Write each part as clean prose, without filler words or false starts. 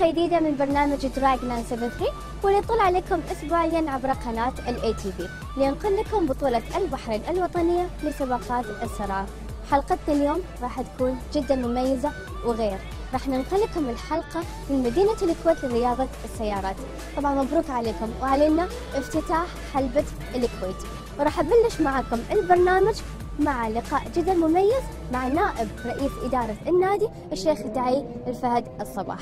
حلقة جديدة من برنامج دراج 973 واللي يطل عليكم أسبوعيا عبر قناة الATV لينقل لكم بطولة البحرين الوطنية لسباقات السرعة. حلقتنا اليوم راح تكون جدا مميزة وغير، راح ننقل لكم الحلقة من مدينة الكويت لرياضة السيارات. طبعا مبروك عليكم وعلينا افتتاح حلبة الكويت، وراح أبلش معكم البرنامج مع لقاء جدا مميز مع نائب رئيس إدارة النادي الشيخ دعي الفهد الصباح.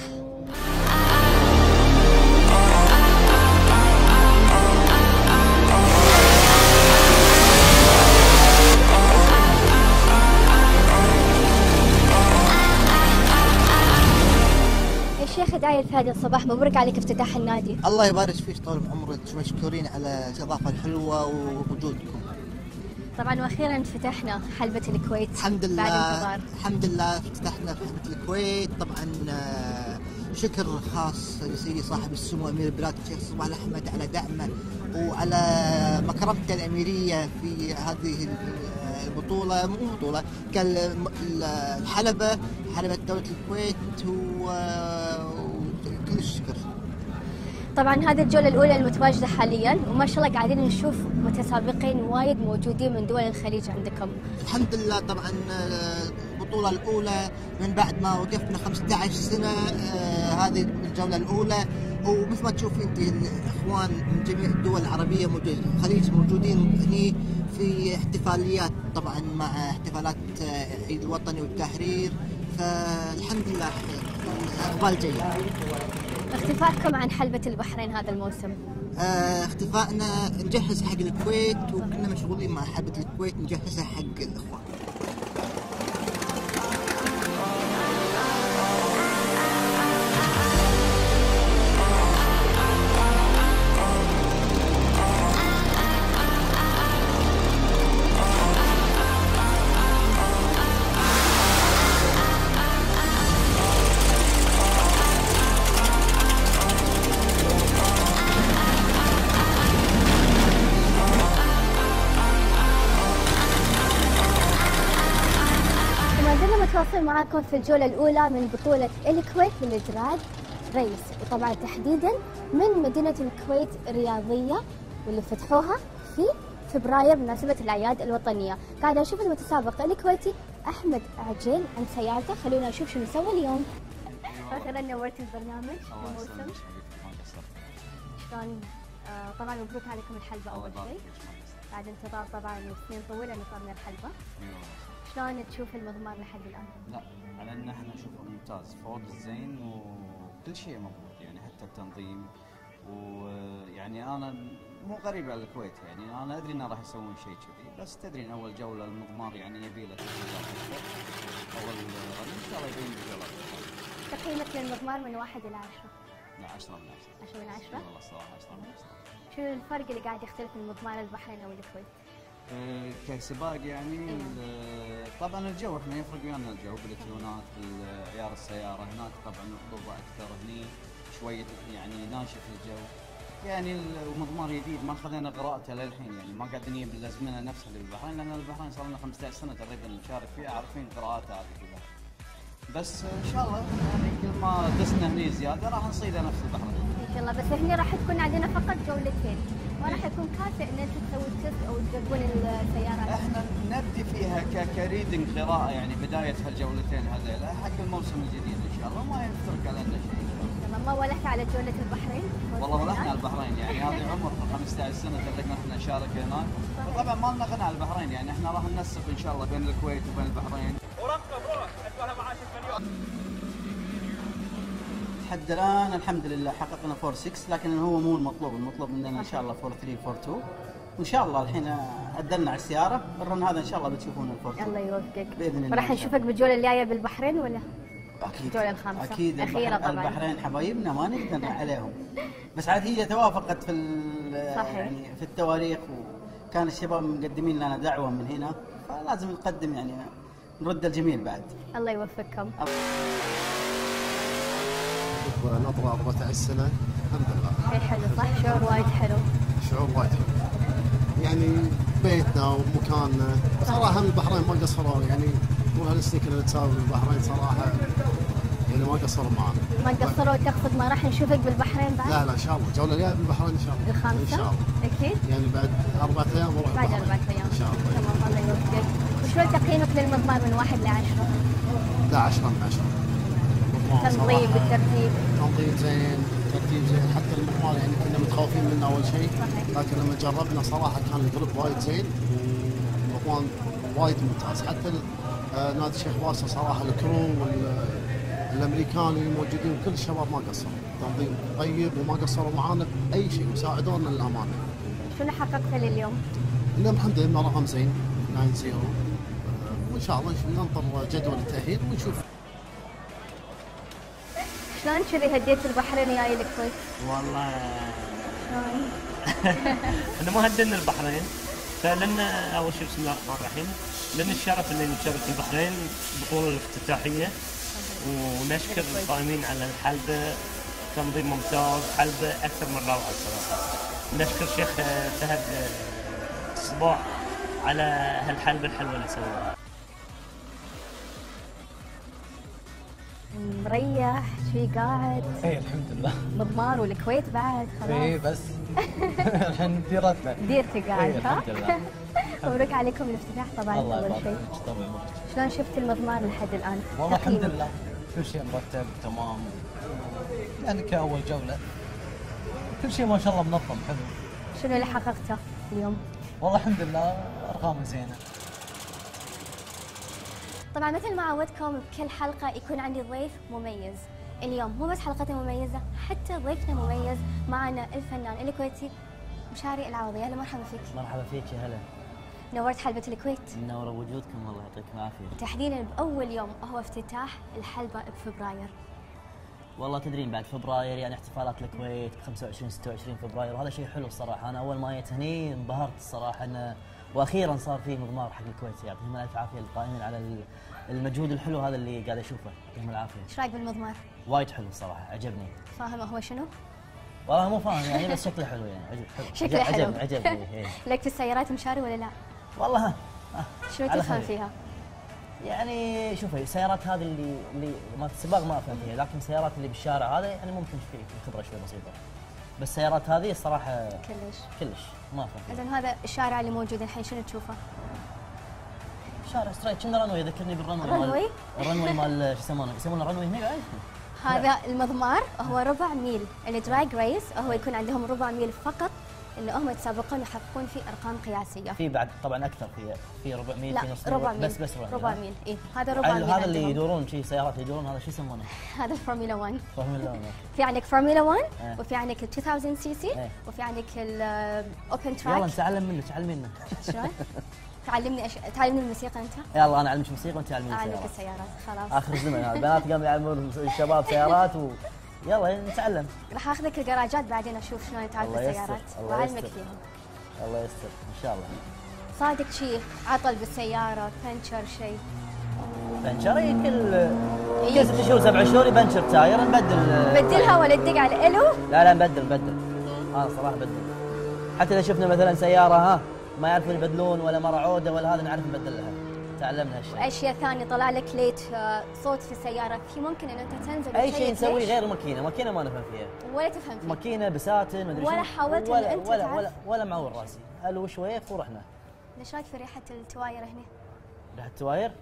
الشيخ دعي الفهد الصباح، مبروك عليك افتتاح النادي. الله يبارك فيك، طول عمرك، مشكورين على الاستضافة الحلوة ووجودكم. طبعا واخيرا فتحنا حلبة الكويت الحمد لله بعد انتظار. الحمد لله فتحنا في حلبة الكويت. طبعا شكر خاص لسيدي صاحب السمو امير البلاد الشيخ صباح الاحمد على دعمه وعلى مكرمته الاميريه في هذه البطوله، مو بطوله حلبة دوله الكويت، وكل الشكر. طبعا هذه الجولة الأولى المتواجدة حاليا، وما شاء الله قاعدين نشوف متسابقين وايد موجودين من دول الخليج عندكم. الحمد لله. طبعا البطولة الأولى من بعد ما وقفنا 15 سنة، هذه الجولة الأولى، ومثل ما تشوفين انت الإخوان من جميع الدول العربية الخليج موجودين هني في احتفاليات، طبعا مع احتفالات عيد الوطني والتحرير، فالحمد لله إقبال جيد. اختفائكم عن حلبة البحرين هذا الموسم؟ اختفائنا نجهز حق الكويت، وكنا مشغولين مع حلبة الكويت نجهزها حق الإخوان. نتواصل معكم في الجولة الأولى من بطولة الكويت للدراج ريس، وطبعا تحديدا من مدينة الكويت الرياضية واللي فتحوها في فبراير بمناسبة الأعياد الوطنية. قاعدة أشوف المتسابق الكويتي أحمد عجيل عن سيارته، خلونا نشوف شو نسوي اليوم. أخيرا نورت البرنامج الموسم. شلون؟ طبعا مبروك عليكم الحلبة أول شيء بعد انتظار طبعا سنين طويلة نطرنا الحلبة. شلون تشوف المضمار لحد الان؟ لا، على ان احنا نشوفه ممتاز، فوق الزين وكل شيء مضبوط، يعني حتى التنظيم. ويعني انا مو غريب على الكويت، يعني انا ادري انه راح يسوون شيء كذي، بس تدري ان اول جوله المضمار يعني يبي له اول ان شاء الله يبين بجوله. تقييمك للمضمار من 1 إلى 10؟ لا، 10 من 10. 10 من 10؟ والله الصراحه 10 من 10. شنو الفرق اللي قاعد يختلف من مضمار البحرين او الكويت؟ كسباق يعني طبعا الجو، احنا يفرق ويانا الجو بالتيونات، بعيار السياره. هناك طبعا الرطوبه اكثر، هني شويه يعني ناشف الجو. يعني المضمار جديد ما خذينا قراءته للحين، يعني ما قاعدين نجيب الازمنه نفسها اللي بالبحرين، لان البحرين صار لنا 15 سنه تقريبا نشارك فيها، عارفين قراءاتها هذه كلها. بس ان شاء الله يعني كل ما دسنا هني زياده راح نصيدها نفس البحرين ان شاء الله. بس هني راح تكون عندنا فقط جولتين، ما راح يكون كافي ان انتم تسووا تست او تجربون السيارات. احنا نبدي فيها كريدنج قراءه، يعني بدايه هالجولتين هذيلا حق الموسم الجديد ان شاء الله، ما يفترق علينا شيء. ما ولحت على جوله البحرين؟ والله ولحنا على البحرين، يعني هذه عمر 15 سنه تقدرنا احنا نشارك هناك. وطبعا ما لنا غنى على البحرين، يعني احنا راح ننسق ان شاء الله بين الكويت وبين البحرين. ورقم روح ادفعها معاشك مليون. لحد الان الحمد لله حققنا 4.6، لكن هو مو المطلوب مننا ان شاء الله 4.3 4.2، وان شاء الله الحين عدلنا على السياره. الرن هذا ان شاء الله بتشوفون 4.2 الله يوفقك باذن الله. راح نشوفك بالجوله الجايه بالبحرين ولا؟ اكيد الجوله الخامسه اكيد. اخيرا طبعا البحرين حبايبنا ما نقدر عليهم، بس عاد هي توافقت في يعني في التواريخ، وكان الشباب مقدمين لنا دعوه من هنا، فلازم نقدم يعني نرد الجميل بعد. الله يوفقكم. نطلع 14 سنة الحمد لله. حلو صح؟ شعور وايد حلو. شعور وايد حلو. يعني بيتنا ومكاننا صراحة. البحرين ما قصروا، يعني طول هالسنين كنا نتسابق بالبحرين صراحة. يعني ما قصروا معنا. ما قصروا، تقصد ما راح نشوفك بالبحرين بعد؟ لا ان شاء الله الجوله الجايه بالبحرين ان شاء الله. الخامسة؟ ان شاء الله. اكيد؟ يعني بعد 4 ايام نروح بعد البحرين. 4 ايام ان شاء الله. تمام، الله يوفقك. وشلون تقييمك للمضمار من 1 ل 10؟ لا 10 من 10. تنظيم بالترتيب. تنظيم زين، ترتيب زين، حتى المضمار يعني كنا متخوفين منه اول شيء، صحيح. لكن لما جربنا صراحه كان الجروب وايد زين والمضمار وايد ممتاز. حتى نادي الشيخ باسل صراحه الكرو والامريكان اللي موجودين كل الشباب ما قصروا، تنظيم طيب وما قصروا معانا باي شيء وساعدونا للامانه. شنو حققت لليوم؟ اليوم الحمد لله رقم زين 9-0 وان شاء الله ننطر جدول التاهيل ونشوف. شلون كذي هديت البحرين وياي الكويت؟ والله شلون؟ احنا ما هدلنا البحرين، فلنا اول شيء بسم الله الرحمن الرحيم، لنا الشرف ان نشارك البحرين البطوله الافتتاحيه، ونشكر القائمين على الحلبه، تنظيم ممتاز، حلبه اكثر من روعه الصراحه. نشكر الشيخ فهد الصباح على هالحلبه الحلوه اللي سواها. مريح شي قاعد؟ اي الحمد لله. مضمار والكويت بعد خلاص. اي بس الحين ديرتنا. ديرتي قاعد ها؟ الحمد لله. مبروك عليكم الافتتاح طبعا. الله اول يبارك شيء فيك طبعا. شلون شفت المضمار لحد الان؟ والله الحمد تقييمك؟ لله كل شيء مرتب تمام، يعني كأول جولة كل شيء ما شاء الله منظم حلو. شنو اللي حققته اليوم؟ والله الحمد لله أرقام زينة. طبعا مثل ما عودتكم بكل حلقة يكون عندي ضيف مميز. اليوم مو بس حلقتنا مميزة، حتى ضيفنا مميز. معنا الفنان الكويتي مشاري العوضي. اهلا مرحبا فيك. مرحبا فيك يا هلا. نورت حلبة الكويت. منورة وجودكم، الله يعطيكم العافية. تحديدا بأول يوم هو افتتاح الحلبة بفبراير. والله تدرين بعد فبراير يعني احتفالات الكويت ب 25 26 فبراير، وهذا شيء حلو الصراحة. أنا أول ما جيت هني انبهرت الصراحة إنه وأخيرا صار فيه مضمار حق الكويت. يعطيهم الألف عافية القائمين على المجهود الحلو هذا اللي قاعد أشوفه، يعطيهم العافية. ايش رايك بالمضمار؟ وايد حلو الصراحة، عجبني. فاهم هو شنو؟ والله مو فاهم يعني، بس شكله حلو يعني، حلو. شكله حلو. عجبني إيه. لك في السيارات مشاري ولا لا؟ والله شنو على تفهم خير. فيها؟ يعني شوفي السيارات هذه اللي ما السباق ما افهم فيها، لكن السيارات اللي بالشارع هذا يعني ممكن في خبره شوي بسيطه. بس السيارات هذه الصراحه كلش ما افهم فيها. اذا هذا الشارع اللي موجود الحين شنو تشوفه؟ شارع ستريت كنا رنوي، يذكرني بالرنوي. رنوي؟ الرنوي مال شو يسمونه رنوي هنا بعد. هذا المضمار هو ربع ميل. الدراج ريس هو يكون عندهم ربع ميل فقط، انه هم يتسابقون ويحققون فيه ارقام قياسيه. في بعد طبعا اكثر، في ربع ميل، في نص ربع ميل. بس ربع ميل. اي هذا ربع ميل. هذا اللي يدورون شي سيارات يدورون، هذا شو يسمونه؟ هذا الفورمولا 1. فورمولا 1. في عندك فورمولا 1 وفي عندك ال 2000 سي سي وفي عندك الاوبن تراك. يلا نتعلم منك، تعلمينا. شلون؟ تعلمني الموسيقى انت؟ يلا انا اعلمك موسيقى وانت تعلميني اعلمك السيارات. السيارات. خلاص. اخر الزمن هذا البنات قاموا يعلمون الشباب سيارات يلا نتعلم. راح اخذك الجراجات بعدين اشوف شلون يتعلم السيارات واعلمك فيهم. الله يستر ان شاء الله. صادق شيء عطل بالسياره، بنشر شيء؟ بنشر كل 6 شهور 7 شهور يبنشر تاير، نبدل. بدلها ولا تدق على الالو؟ لا نبدل. انا صراحه بدل. حتى اذا شفنا مثلا سياره ما يعرفون يبدلون ولا مره عوده ولا هذا، نعرف نبدل لها. تعلمنا هالشيء. واشياء ثانيه طلع لك ليت صوت في السياره، في ممكن ان انت تنزل اي شيء نسويه غير ماكينه ما نفهم فيها ولا تفهم فيها. ماكينه بساتن ما ادري ولا حاولت ان انت ولا معور راسي، الو شويه ورحنا. ليش رايك في ريحه التواير هنا؟ ريحه التواير؟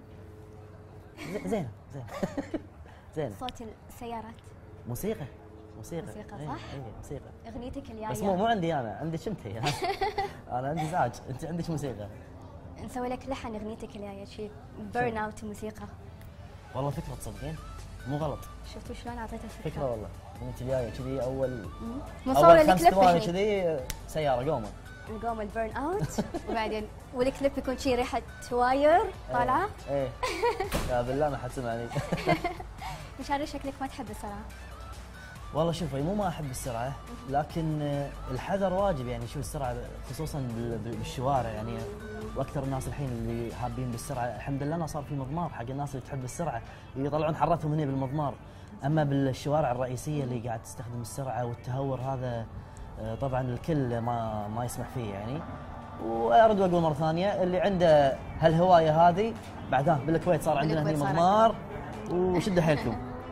زين زين. صوت السيارات. موسيقى صح؟ اي موسيقى. اغنيتك الجايه بس مو عندي انا، عندك انت. انا عندي ازعاج، انت عندك موسيقى. نسوي لك لحن اغنيتك الجايه شيء بيرن اوت موسيقى. والله فكره تصدقين مو غلط. شفتوا شلون اعطيته فكره والله. اغنيتي الجايه كذي اول مصور لك 5 ثواني كليب كذي سياره قومه. نقوم البيرن اوت وبعدين والكليب يكون شي ريحه تواير طالعه. ايه يا بالله ما حد سمعني. مشاري شكلك ما تحب السرعه. والله شوفي مو ما احب السرعه، لكن الحذر واجب يعني. شو السرعه خصوصا بالشوارع يعني، واكثر الناس الحين اللي حابين بالسرعه. الحمد لله انه صار في مضمار حق الناس اللي تحب السرعه، يطلعون حرتهم هنا بالمضمار. اما بالشوارع الرئيسيه اللي قاعد تستخدم السرعه والتهور هذا طبعا الكل ما يسمح فيه يعني. وارد واقول مره ثانيه، اللي عنده هالهوايه هذه بعدها بالكويت صار عندنا هني مضمار، وشدوا حيلكم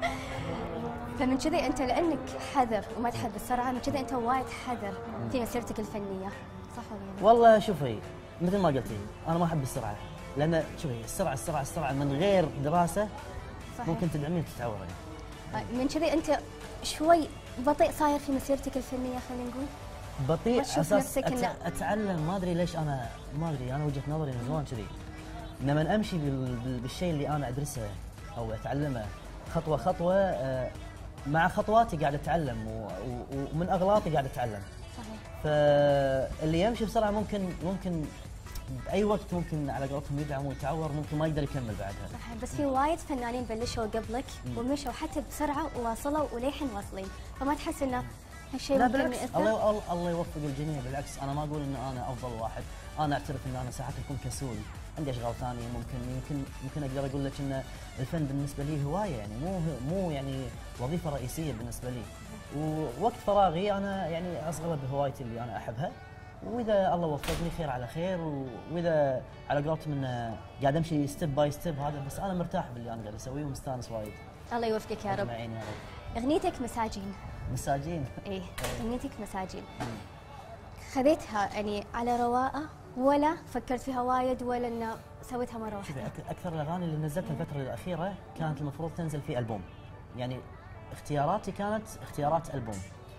فمن كذا انت لانك حذر وما تحب السرعه، من كذا انت وايد حذر في مسيرتك الفنيه، صح ولا لا؟ والله شوفي مثل ما قلتي انا ما احب السرعه، لان شوفي السرعه من غير دراسه صحيح. ممكن تدعمين وتتعورين. من كذا انت شوي بطيء صاير في مسيرتك الفنيه، خلينا نقول بطيء ما تشوف اساس نفسك اتعلم، ما ادري ليش انا ما ادري، انا وجهه نظري من زمان كذي، لما امشي بالشيء اللي انا ادرسه او اتعلمه خطوه خطوه، مع خطواتي قاعد اتعلم ومن اغلاطي قاعد اتعلم. صحيح. فاللي يمشي بسرعه ممكن باي وقت ممكن على قولتهم يدعم ويتعور، ممكن ما يقدر يكمل بعدها. صحيح، بس في وايد فنانين بلشوا قبلك ومشوا حتى بسرعه وواصلوا وللحين واصلين، فما تحس انه هالشيء لا ممكن بالعكس، يأثر؟ الله يوفق الجميع، بالعكس انا ما اقول ان انا افضل واحد، انا اعترف ان انا ساعات اكون كسول، عندي اشغال ثانيه، ممكن اقدر اقول لك ان الفن بالنسبه لي هوايه، يعني مو يعني وظيفه رئيسيه بالنسبه لي، ووقت فراغي انا يعني اشغله بهوايتي اللي انا احبها، واذا الله وفقني خير على خير، واذا على قولتهم انه قاعد امشي ستيب باي ستيب هذا، بس انا مرتاح باللي انا قاعد اسويه ومستانس وايد. الله يوفقك يا رب. اجمعين يا رب. اغنيتك مساجين. مساجين. ايه اغنيتك مساجين. خذيتها يعني على رواقه ولا فكرت فيها وايد ولا انه سويتها مره واحده؟ شوفي اكثر الاغاني اللي نزلتها الفتره الاخيره كانت المفروض تنزل في البوم، يعني اختياراتي كانت اختيارات البوم،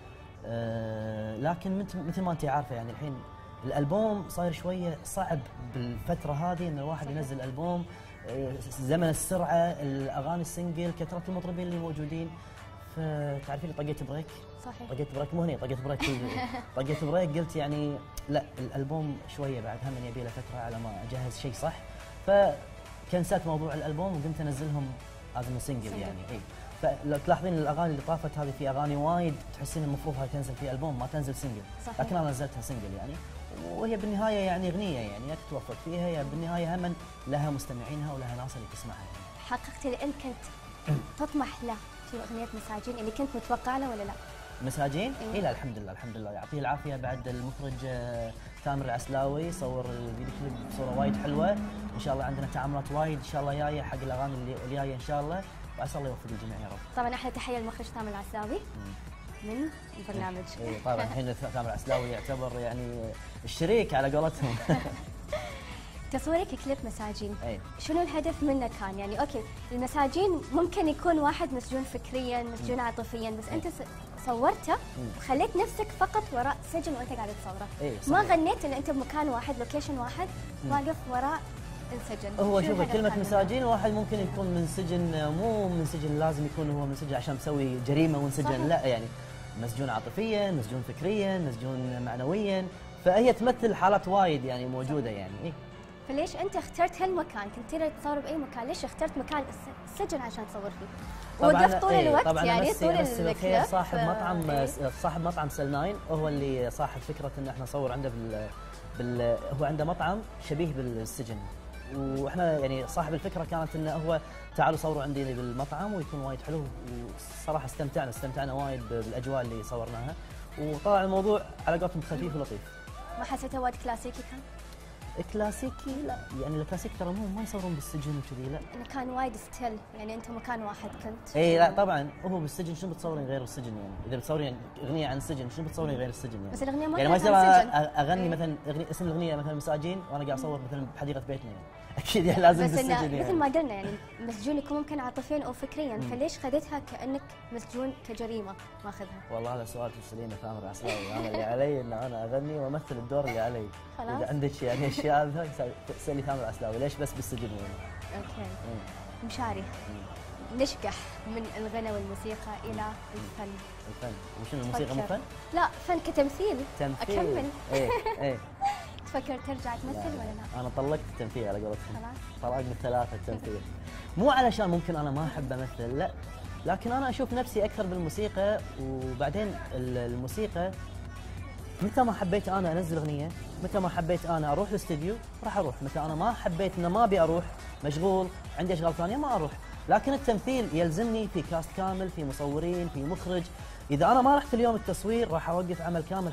لكن مثل ما انت عارفه يعني الحين الالبوم صاير شويه صعب بالفتره هذه ان الواحد ينزل البوم، زمن السرعه، الاغاني السنجل، كثره المطربين اللي موجودين، فتعرفين طقيت بريك. صحيح. طقيت بريك مو هني، طقيت بريك طقيت بريك، قلت يعني لا الالبوم شويه بعد هم يبي له فتره على ما اجهز شيء صح، فكنسلت موضوع الالبوم وقمت انزلهم ازم سنجل يعني. اي فلو تلاحظين الاغاني اللي طافت هذه في اغاني وايد تحسين المفروض هاي تنزل في البوم ما تنزل سنجل، صحيح. لكن انا نزلتها سنجل يعني، وهي بالنهايه يعني اغنيه يعني يا تتوفق فيها يا بالنهايه هم لها مستمعينها ولها ناس اللي تسمعها يعني. حققت اللي انت كنت تطمح له في اغنيه مساجين اللي كنت متوقع له ولا لا؟ مساجين؟ اي لا الحمد لله يعطيه العافيه، بعد المخرج تامر العسلاوي صور الفيديو كليب بصوره وايد حلوه، ان شاء الله عندنا تعاملات وايد ان شاء الله جايه حق الاغاني اللي جايه ان شاء الله، وعسى الله يوفق الجميع يا رب. طبعا احلى تحيه للمخرج تامر العسلاوي من البرنامج. اي طبعا الحين تامر العسلاوي يعتبر يعني الشريك على قولتهم. تصويرك كليب مساجين، أي. شنو الهدف منه كان؟ يعني اوكي المساجين ممكن يكون واحد مسجون فكريا مسجون عاطفيا، بس انت صورته وخليت نفسك فقط وراء سجن وانت قاعد تصوره. أي ما غنيت ان انت بمكان واحد لوكيشن واحد واقف وراء السجن. هو شوف كلمة مساجين واحد ممكن يكون من سجن، مو من سجن لازم يكون هو من سجن عشان مسوي جريمة وانسجن، لا يعني مسجون عاطفيا، مسجون فكريا، مسجون معنويا، فهي تمثل حالات وايد يعني موجودة يعني. إيه؟ فليش انت اخترت هالمكان؟ كنت تقدر تصور باي مكان، ليش اخترت مكان السجن عشان تصور فيه؟ وقفت طول الوقت طبعا يعني طول الكليب. صاحب مطعم سلناين هو اللي صاحب فكرة ان احنا نصور عنده هو عنده مطعم شبيه بالسجن، واحنا يعني صاحب الفكرة كانت انه هو تعالوا صوروا عندي بالمطعم ويكون وايد حلو، والصراحة استمتعنا وايد بالاجواء اللي صورناها، وطلع الموضوع على قولتهم خفيف ولطيف. ما حسيته وايد كلاسيكي كان؟ كلاسيكي لا، يعني الكلاسيك ترى ما يصورون بالسجن وكذي لا. انه كان وايد ستيل، يعني انت مكان واحد كنت. اي لا طبعا هو بالسجن شنو بتصورين غير السجن يعني، اذا بتصورين اغنيه عن السجن شنو بتصورين غير السجن يعني. بس الاغنيه ما يعني ما كانت يصير عن السجن. اغني مثلا اسم الاغنيه مثلا مساجين وانا قاعد اصور مثلا بحديقه بيتنا يعني. اكيد يعني لازم بس بالسجن يعني. مثل ما قلنا يعني مسجون يكون ممكن عاطفيا او فكريا، فليش خذيتها كانك مسجون كجريمه ماخذها؟ والله هذا سؤال تسالينه تامر عسلاوي، انا اللي علي ان انا اغني وامثل الدور اللي علي. خلاص. اذا عندك يعني اشياء تسالي تامر عسلاوي ليش بس بالسجن يعني. اوكي. مشاري نشقح من الغنى والموسيقى الى الفن. وشنو الموسيقى مو فن؟ لا فن كتمثيل. تمثيل. اكمل. ايه تفكر ترجع تمثل ولا لا؟ انا طلقت التمثيل على قولتهم. خلاص. طلقني الثلاثه التمثيل. مو علشان ممكن انا ما احب امثل لا، لكن انا اشوف نفسي اكثر بالموسيقى، وبعدين الموسيقى متى ما حبيت انا انزل اغنيه، متى ما حبيت انا اروح الاستديو راح اروح، متى انا ما حبيت ان ما ابي اروح مشغول عندي اشغال ثانيه ما اروح، لكن التمثيل يلزمني في كاست كامل، في مصورين، في مخرج، اذا انا ما رحت اليوم التصوير راح اوقف عمل كامل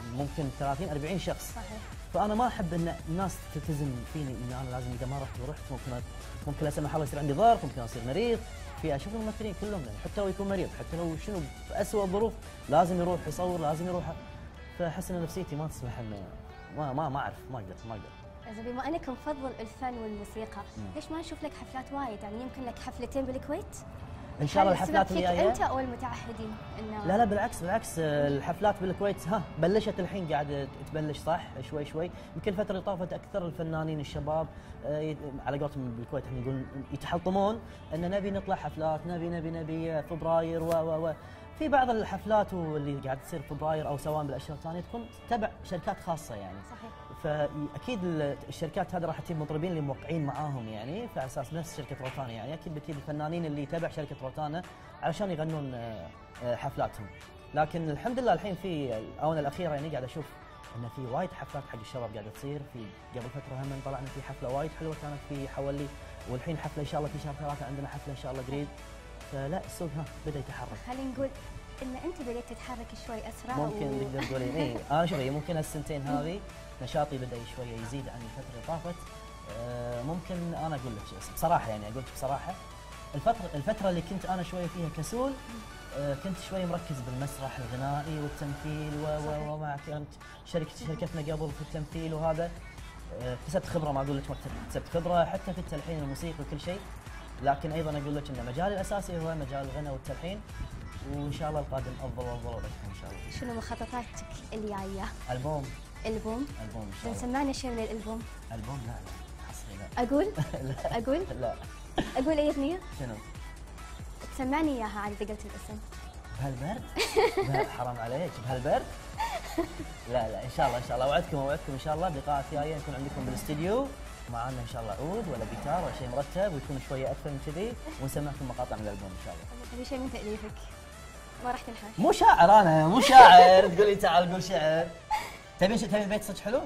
ممكن 30 40 شخص. صحيح. فانا ما احب ان الناس تلتزم فيني ان انا لازم اذا ما رحت ممكن لا سمح الله يصير عندي ظرف، ممكن اصير مريض. في اشوف الممثلين كلهم يعني حتى لو يكون مريض، حتى لو شنو في اسوء الظروف لازم يروح يصور، لازم يروح. فاحس ان نفسيتي ما تسمح انه ما اعرف، ما اقدر. إذا بما انك مفضل الفن والموسيقى، ليش ما نشوف لك حفلات وايد؟ يعني يمكن لك حفلتين بالكويت؟ ان شاء الله الحفلات اللي الجايه. انت او المتعهدين؟ إنه لا بالعكس الحفلات بالكويت بلشت الحين، قاعده تبلش صح شوي. يمكن الفتره اللي طافت اكثر الفنانين الشباب على قولتهم بالكويت احنا نقول يتحطمون ان نبي نطلع حفلات، نبي فبراير و في بعض الحفلات واللي قاعد تصير فبراير او سواء بالاشياء الثانيه تكون تبع شركات خاصه يعني. صحيح. فاكيد الشركات هذه راح تجيب مطربين اللي موقعين معاهم يعني، فعلى اساس نفس شركه روتانا يعني، اكيد الفنانين اللي تبع شركه روتانا علشان يغنون حفلاتهم. لكن الحمد لله الحين في الاونه الاخيره يعني قاعد اشوف ان في وايد حفلات حق الشباب قاعده تصير. في قبل فتره هم طلعنا في حفله وايد حلوه كانت في حولي، والحين حفله ان شاء الله في شهر 3 عندنا حفله ان شاء الله قريب. فلا السوق بدا يتحرك. خلينا نقول ان انت بديت تتحرك شوي اسرع. ممكن تقدر تقولين اي انا شوفي ممكن السنتين هذه نشاطي بدا شويه يزيد عن الفتره اللي طافت. ممكن انا اقول لك بصراحه يعني اقول لك بصراحه الفتره اللي كنت انا شويه فيها كسول، كنت شويه مركز بالمسرح الغنائي والتمثيل ومع كانت شركتنا قبل في التمثيل وهذا. اكتسبت خبره، ما اقول لك ما اكتسبت خبره حتى في التلحين الموسيقي وكل شيء، لكن ايضا اقول لك ان مجالي الاساسي هو مجال الغناء والتلحين، وان شاء الله القادم افضل لكم ان شاء الله. شنو مخططاتك اللي جايه؟ البوم ان شاء الله. سمعنا شيء من الالبوم. البوم لا حصري لا. اقول اي اغنيه؟ شنو؟ سمعني اياها عاد اذا قلت الاسم. بهالبرد؟ حرام عليك بهالبرد؟ لا ان شاء الله اوعدكم ان شاء الله بلقاءات جايه نكون عندكم بالاستديو معانا ان شاء الله عود ولا جيتار ولا شيء مرتب ويكون شويه اكثر من كذي ونسمعكم مقاطع من الالبوم ان شاء الله. ابي شيء من تاليفك. ما راح تنحاش. مو شاعر انا، مو شاعر تقول لي تعال قول شعر. تبين بيت صدق حلو؟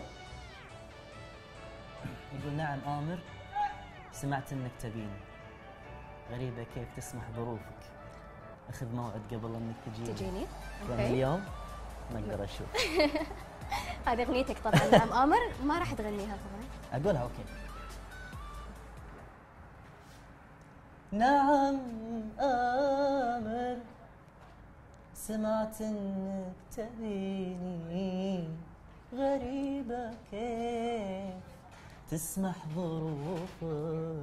يقول نعم آمر، سمعت انك تبيني، غريبة كيف تسمح ظروفك، اخذ موعد قبل انك تجيني. اوكي. اليوم ما اقدر اشوف. هذه اغنيتك طبعا. نعم آمر ما راح تغنيها طبعا. اقولها اوكي. نعم آمر، سمعت انك تبيني، غريبة كيف تسمح ظروفك،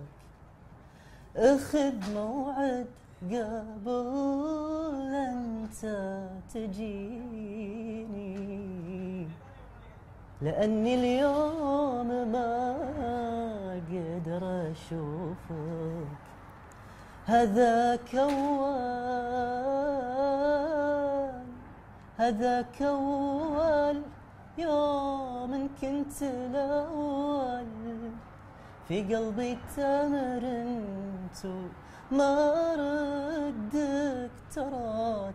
اخذ موعد قبل انت تجيني، لاني اليوم ما اقدر اشوفك، هذاك اول يوم كنت الاول، في قلبي تمرنت ما ردك ترى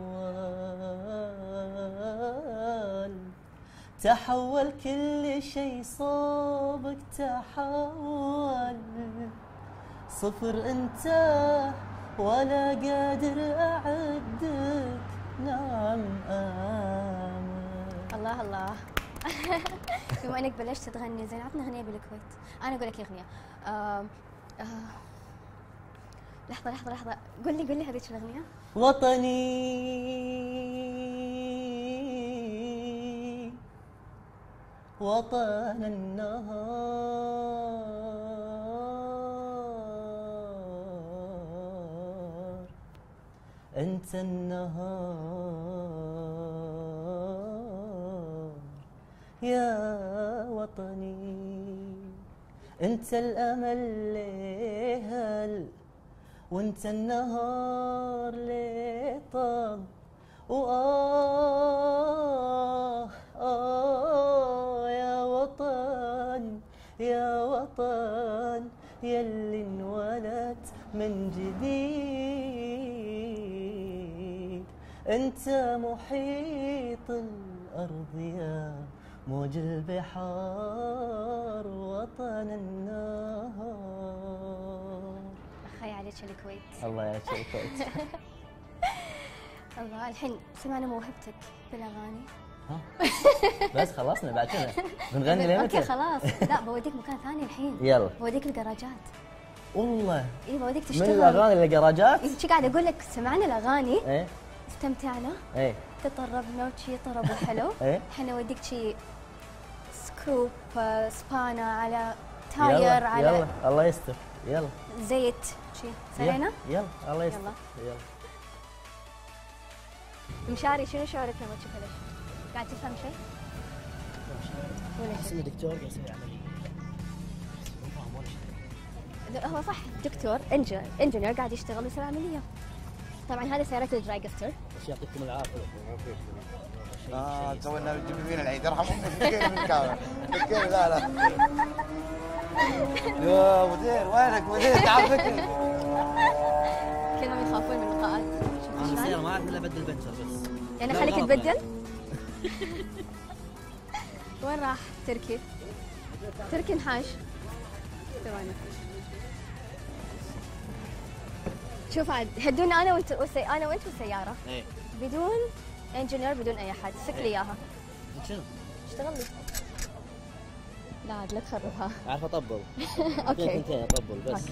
تحول كل شي صوبك، تحول صفر انت ولا قادر اعدك. نعم آمر. الله بما انك بلشت تغني زين عطنا اغنيه بالكويت. انا اقول لك اغنيه. لحظه قول لي هذيك الاغنيه. وطن النهار، انت النهار يا وطني، انت الامل ليهل، وانت النهار ليطل، يا وطن يلي انولدت من جديد، انت محيط الارض يا موج البحار، وطن النهار. اخي عليك الكويت. الله يعيش الكويت. الله. الحين سمعنا موهبتك بالاغاني. بس خلصنا بعد كذا بنغني ليه اوكي متى؟ خلاص. لا بوديك مكان ثاني الحين. يلا. بوديك الجراجات. والله اي بوديك من تشتغل. الاغاني للجراجات؟ شي قاعده اقول لك سمعنا الاغاني ايه استمتعنا ايه تطربنا وشي طرب حلو. إيه. احنا نوديك شي سكوب سبانا على تاير يلا على يلا الله يستر يلا زيت شي سوينا. يلا الله يستر يلا. يلا مشاري شنو شعورك لما تشوف هذا الشيء؟ قاعد تفهم شيء؟ ولا احس شيء؟ انه دكتور قاعد يسوي عمليه مو فاهم ولا شيء. هو صح دكتور انجنير قاعد يشتغل ويسوي عمليه. طبعا هذه سيارات الدرايجستر. بس يعطيكم العافيه. سوينا الجميل العيد ارحم امك فكيني من الكاميرا فكيني لا يا مدير وينك مدير تعال فكني. كلهم يخافون من اللقاءات. انا السياره ما اعرف الا بدل بنتر بس. يعني لا خليك غلط تبدل؟ وين راح تركي؟ تركي انحاش. ثواني. شوف عاد هدونا انا وانت انا وانت والسياره. ايه بدون انجينير بدون اي احد، سك لي اياها. شنو؟ اشتغل لي. لا عاد لا تخربها. اعرف اطبل. اوكي. ثنتين اطبل بس.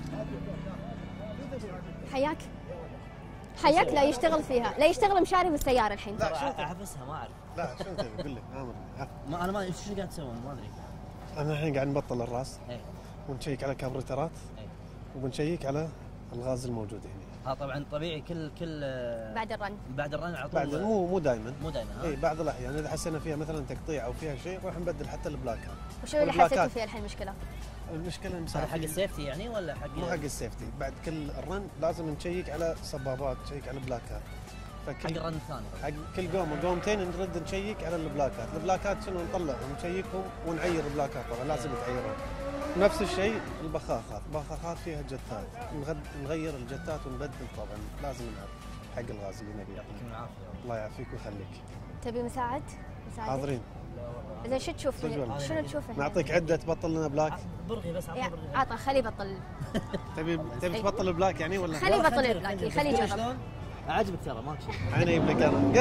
حياك. حياك لا يشتغل فيها، لا يشتغل مشاري بالسياره الحين. احبسها ما اعرف. لا شنو تبي قول لي ما انا ما ادري شو قاعد تسوي ما ادري. انا الحين قاعد نبطل الراس ايه ونشيك على الكابريترات ايه وبنشيك على الغاز الموجود هنا. ها طبعا طبيعي كل بعد الرن. بعد الرن على بعد طول. مو دائما. مو دائما ها. اي بعض الاحيان اذا حسينا فيها مثلا تقطيع او فيها شيء راح نبدل حتى البلاكات. وشو اللي والبلاكات. حسيتوا فيها الحين مشكله؟ المشكله هذا المسافه حق السيفتي يعني ولا حق مو حق السيفتي، بعد كل الرن لازم نشيك على صبابات، نشيك على البلاكات. حق الرن الثاني؟ حق كل قومه قومتين نرد نشيك على البلاكات، البلاكات شنو نطلعهم نشيكهم ونعير البلاكات طبعا لازم تعيرهم. نفس الشيء البخاخات فيها جتات، نغير الجتات ونبدل طبعا لازم نعرف حق الغاز اللي نبيه. يعطيكم العافيه. الله يعافيك ويخليك. تبي مساعد؟ حاضرين. اذا شو تشوف؟ شنو تشوف هنا؟ نعطيك عده تبطل لنا بلاك. برغي بس عطني برغي. عطى خليه يبطل. تبي تبطل البلاك يعني ولا؟ خليه يبطل البلاك خليه يجرب. اعجبك ترى ماك شيء. عيني يبلك انا.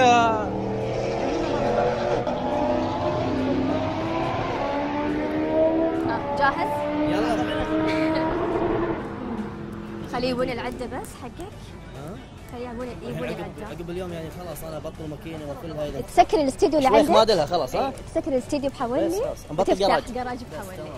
جاهز؟ يلا خليه يبون العده بس حقك. خليه يبون العده. عقب اليوم يعني خلاص انا بطل ماكينه وكل هذا. تسكر الاستديو اللي شوي عندك. ما ادلها خلاص ها. تسكر الاستديو بحولني. بس خلاص نبطل جراج. جراج بحولني.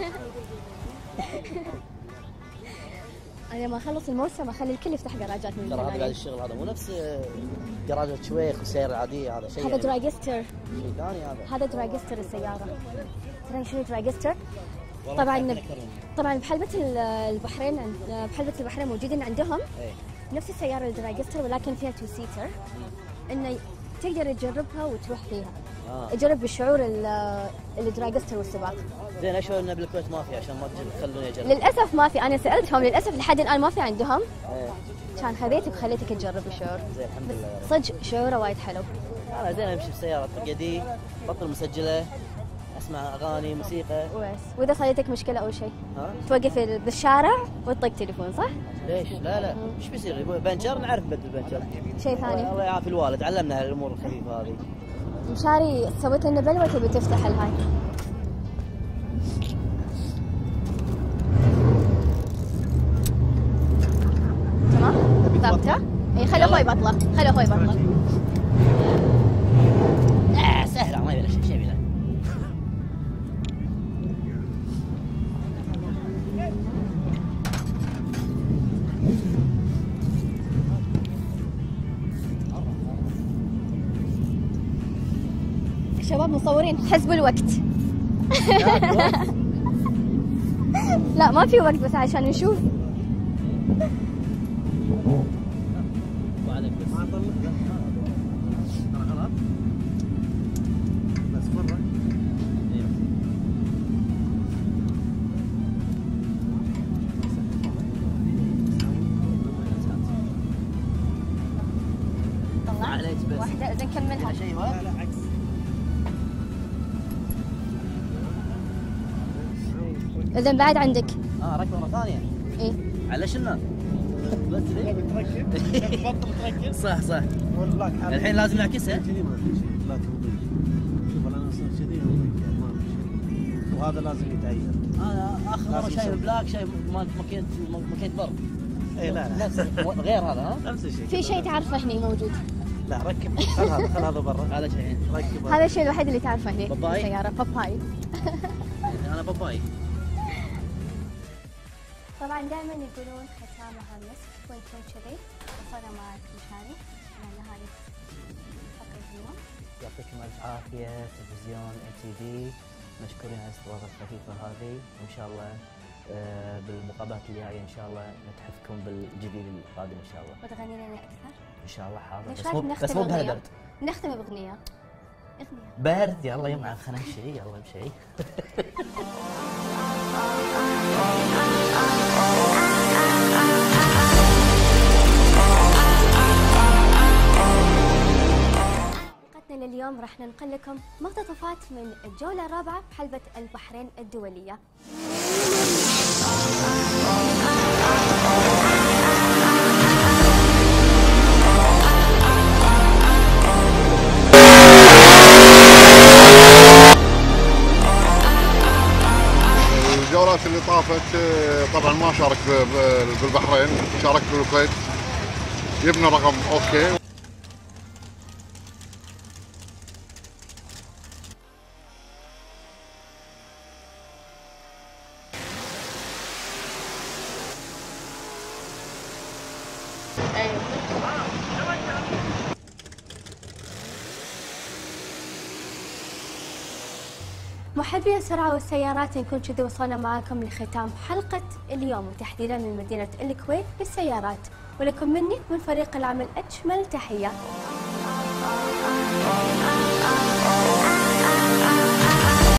انا ما اخلص الموسم اخلي الكل يفتح جراجات من ترى هذا قاعد الشغل هذا مو نفس جراج شويخ والسيارة العادية هذا شيء. هذا يعني درايجستر. شيء ثاني هذا درايجستر السيارة. ترى شنو درايجستر؟ طبعا بحلبة البحرين بحلبة البحرين موجودين عندهم ايه نفس السيارة الدرايجستر ولكن فيها 2 سيتر. انه تقدر تجربها وتروح فيها. تجرب بالشعور الدرايجستر والسباق. زين اشوف ان بالكويت ما في عشان ما تخلوني اجرب. للاسف ما في، انا سالتهم للاسف لحد الان ما في عندهم. ايه كان خذيتك وخليتك تجرب الشعور. زين الحمد لله. صدق شعوره وايد حلو. انا زين امشي بسيارة طقدي بطل مسجلة اسمع اغاني موسيقى بس واذا صارتك مشكله او شيء ها توقف بالشارع وتطق تليفون صح؟ ليش؟ لا ايش بيصير؟ بنشر نعرف نبدل بنشر. شيء ثاني الله يعافي الوالد علمنا هالامور الخفيفه هذه. مشاري سويت لنا بلوه تبي تفتح الهاي. تمام؟ ثابته؟ اي خلي اخوي يبطله، خلي اخوي يبطله. لا سهله ما يبي شيء يبي له. شباب مصورين حسبوا الوقت. لا ما في وقت بس عشان نشوف. وعليك بس ما طلع ترى غلط بس مره طلع عليك بس واحده اذا نكملها. شيء لا عكس. اذا بعد عندك. ركبه مره ثانيه. ايه على شنو؟ بس تركب بطل تركب صح والبلاك الحين لازم نعكسها. لا وهذا لازم يتغير. انا اخر مره شايف بلاك، شايف ماكينه برد. اي لا نفس غير هذا. ها نفس الشيء. في شيء تعرفه هني موجود؟ لا ركب، خل هذا برا. هذا شيء ركب هذا الشيء الوحيد اللي تعرفه هني باباي؟ بالسيارة. باباي. انا باباي. طبعا دائما يقولون ختامها مسك، وانتم كذي وصلنا معك مشاري على نهاية حلقة اليوم. يعطيكم الف عافيه. تلفزيون ATV مشكورين على الاستضافه الخفيفه هذه، وان شاء الله بالمقابلات الجايه ان شاء الله نتحفكم بالجديد القادم ان شاء الله. وتغني لنا اكثر؟ ان شاء الله حاضر. بس مو بهالبرد. نختم باغنيه. برد يلا يمعن خلينا نمشي. يلا نمشي. حلقتنا لليوم راح ننقل لكم مقتطفات من الجولة الرابعة بحلبة البحرين الدولية. الجولات اللي طافت طبعا ما شارك بالبحرين، شارك بالكويت، جبنا رقم اوكي. محبي السرعة والسيارات، نكون كذي وصلنا معاكم لختام حلقة اليوم، وتحديدا من مدينة الكويت بالسيارات. ولكم مني من فريق العمل أجمل تحية.